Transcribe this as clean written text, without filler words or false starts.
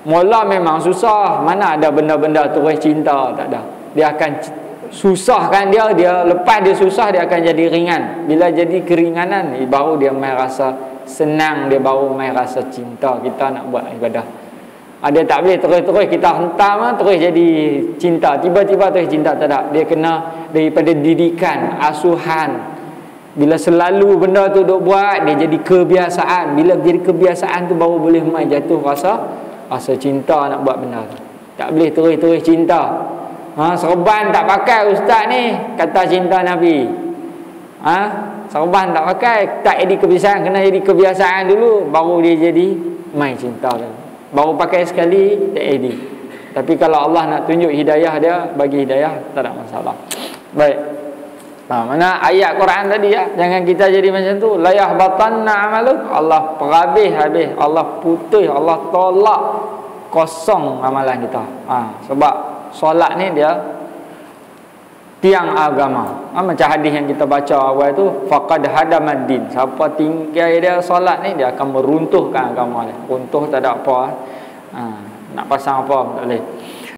Mula memang susah. Mana ada benda-benda terus cinta, tak ada. Dia akan susahkan dia lepas dia susah dia akan jadi ringan. Bila jadi keringanan baru dia mai rasa senang, dia baru mai rasa cinta kita nak buat ibadah. Ada tak boleh terus-terus kita hentam terus jadi cinta, tiba-tiba terus cinta, tak ada. Dia kena daripada didikan, asuhan. Bila selalu benda tu duk buat, dia jadi kebiasaan. Bila jadi kebiasaan tu baru boleh mai jatuh rasa cinta nak buat benda tu. Tak boleh terus-terus cinta. Serban tak pakai ustaz ni, kata cinta Nabi. Serban tak pakai, tak jadi kebiasaan, kena jadi kebiasaan dulu baru dia jadi mai cinta tu. Baru pakai sekali tak jadi. Tapi kalau Allah nak tunjuk hidayah dia, bagi hidayah, tak ada masalah. Baik. Mana ayat Quran tadi ya, jangan kita jadi macam tu. La yahbatanna amaluk, Allah perhabis habis, Allah putus, Allah tolak kosong amalan kita. Sebab solat ni dia tiang agama. Macam hadis yang kita baca awal tu, faqad hadamad din. Siapa tinggal dia solat ni, dia akan meruntuhkan agama dia. Runtuh tak ada apa. Nak pasang apa tak boleh.